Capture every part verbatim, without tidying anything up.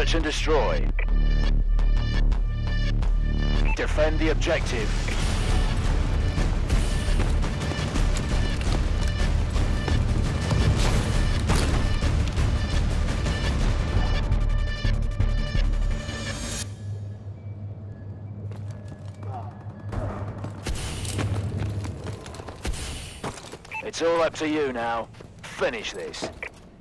Search and destroy. Defend the objective. It's all up to you now. Finish this.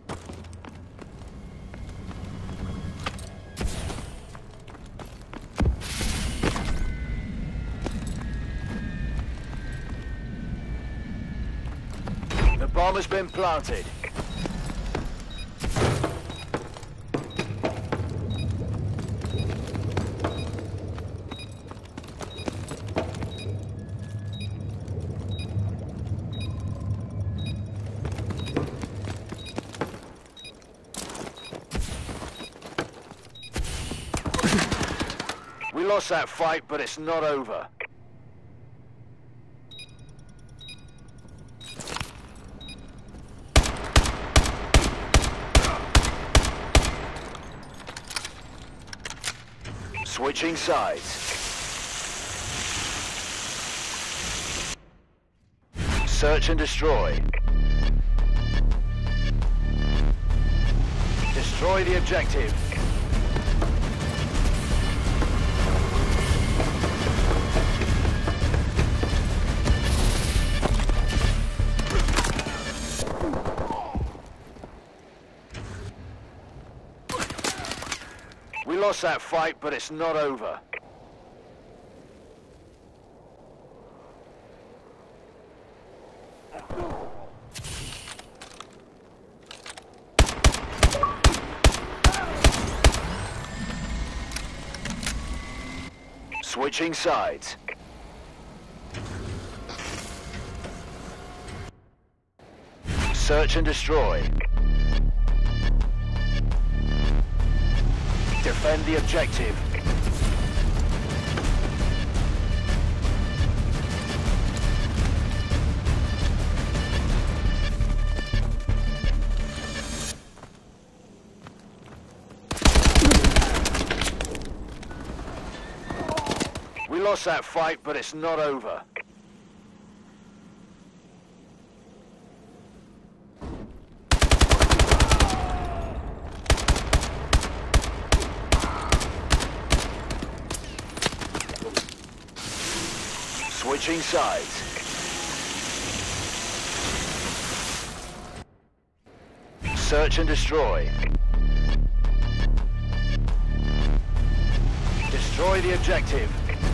The bomb has been planted. We lost that fight, but it's not over. Switching sides. Search and destroy. Destroy the objective. We lost that fight, but it's not over. Switching sides. Search and destroy. Defend the objective. We lost that fight, but it's not over. Switching sides. Search and destroy. Destroy the objective.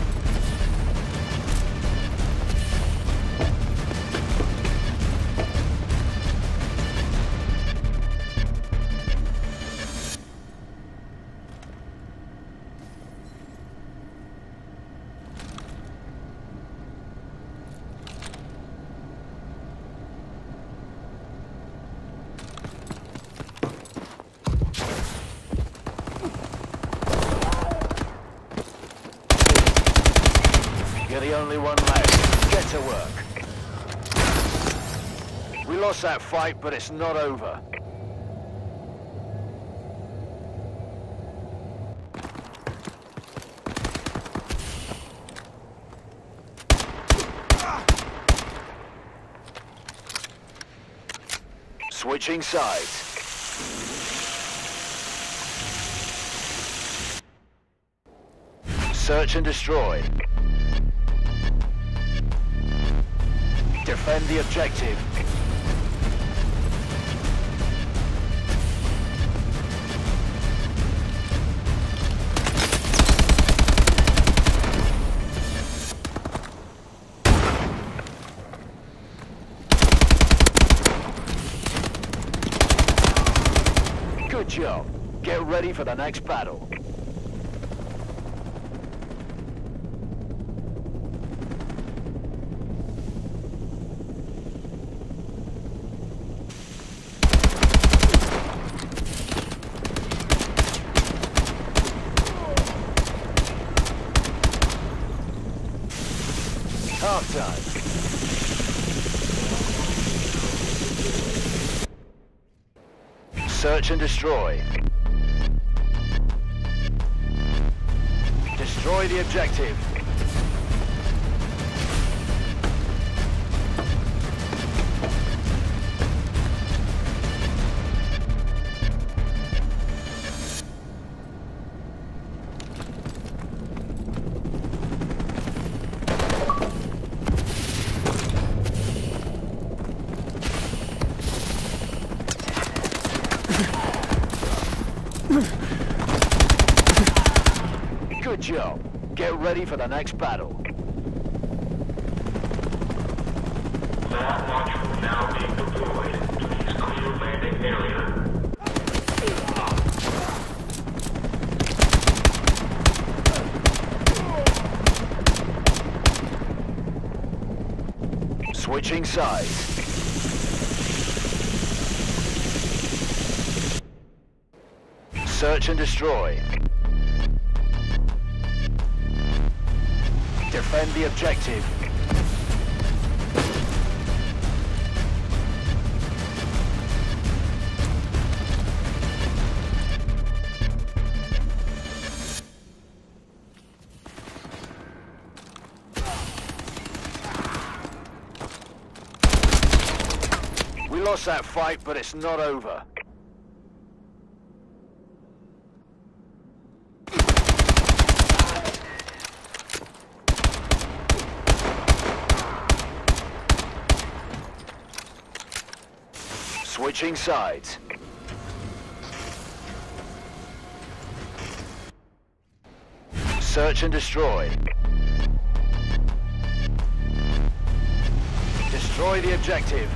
You're the only one left. Get to work. We lost that fight, but it's not over. Switching sides. Search and destroy. Defend the objective. Good job. Get ready for the next battle. Half time. Search and destroy. Destroy the objective. Good job. Get ready for the next battle. Lab launch will now be deployed. Please clear landing area. Switching sides. Search and destroy. Defend the objective. We lost that fight, but it's not over. Switching sides. Search and destroy. Destroy the objective.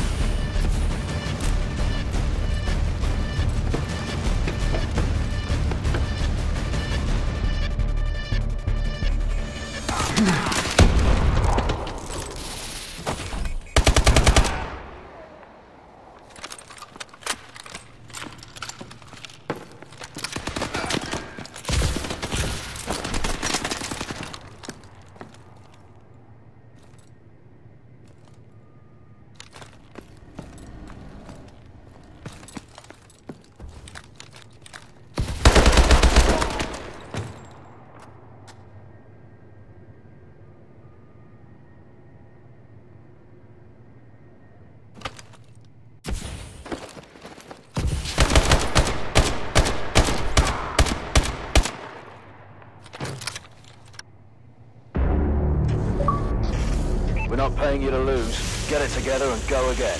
We're not paying you to lose. Get it together and go again.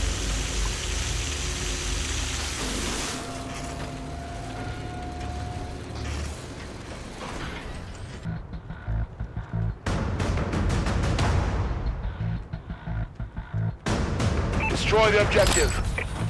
Destroy the objective.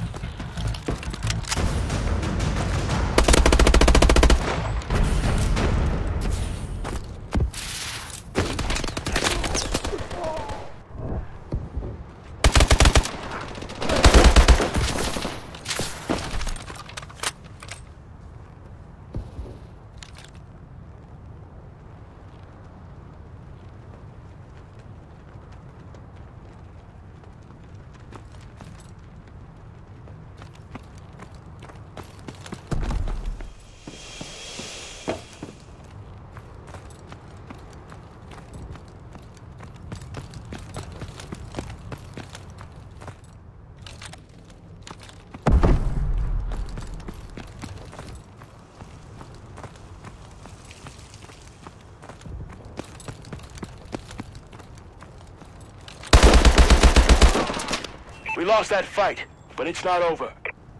We lost that fight, but it's not over.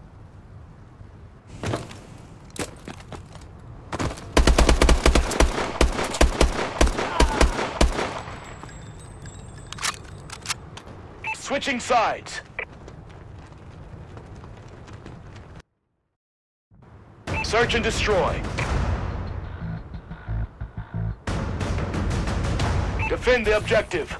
Switching sides. Search and destroy. Defend the objective.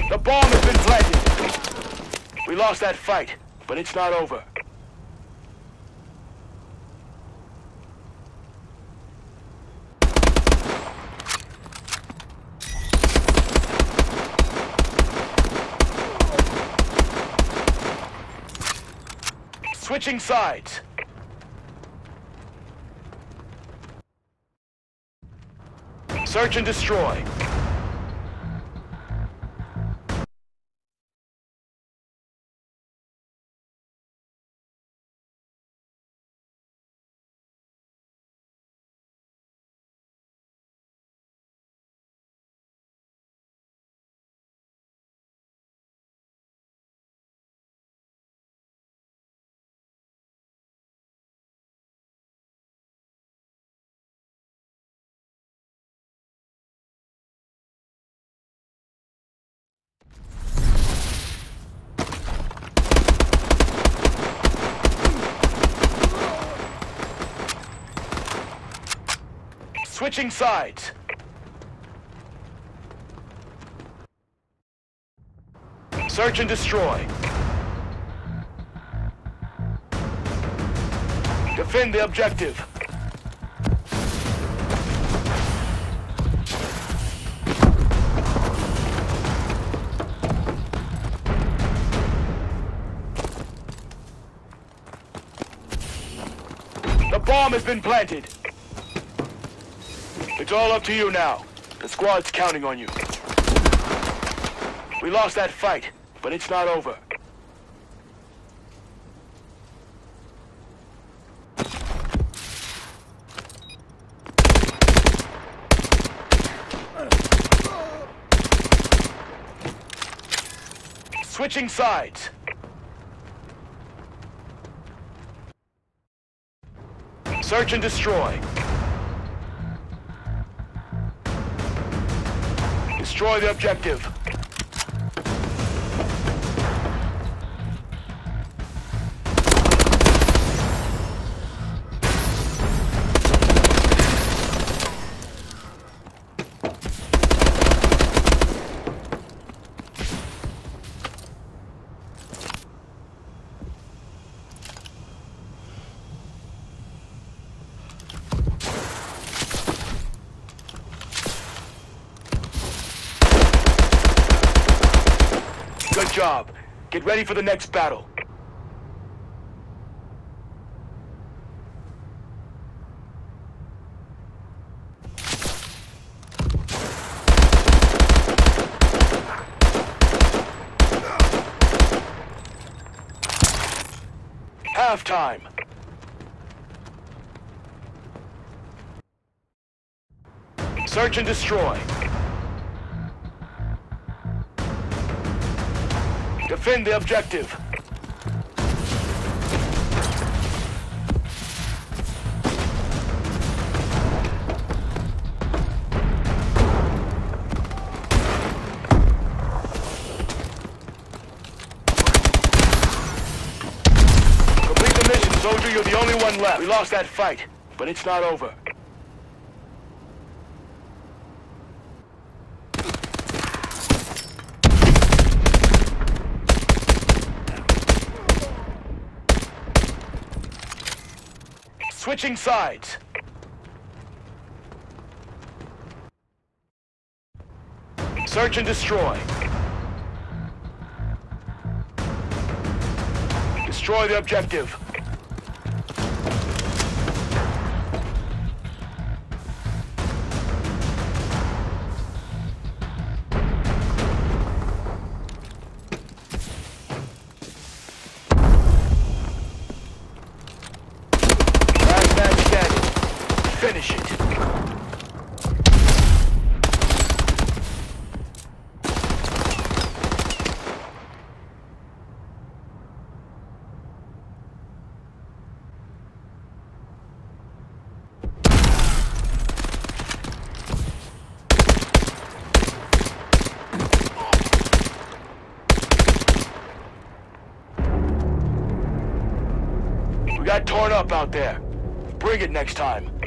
The bomb has been planted. We lost that fight, but it's not over. Switching sides. Search and destroy. Switching sides. Search and destroy. Defend the objective. The bomb has been planted. It's all up to you now. The squad's counting on you. We lost that fight, but it's not over. Switching sides. Search and destroy. Destroy the objective. Good job. Get ready for the next battle. Halftime. Search and destroy. Defend the objective. Complete the mission, soldier. You're the only one left. We lost that fight, but it's not over. Switching sides. Search and destroy. Destroy the objective. Finish it. We got torn up out there. Bring it next time.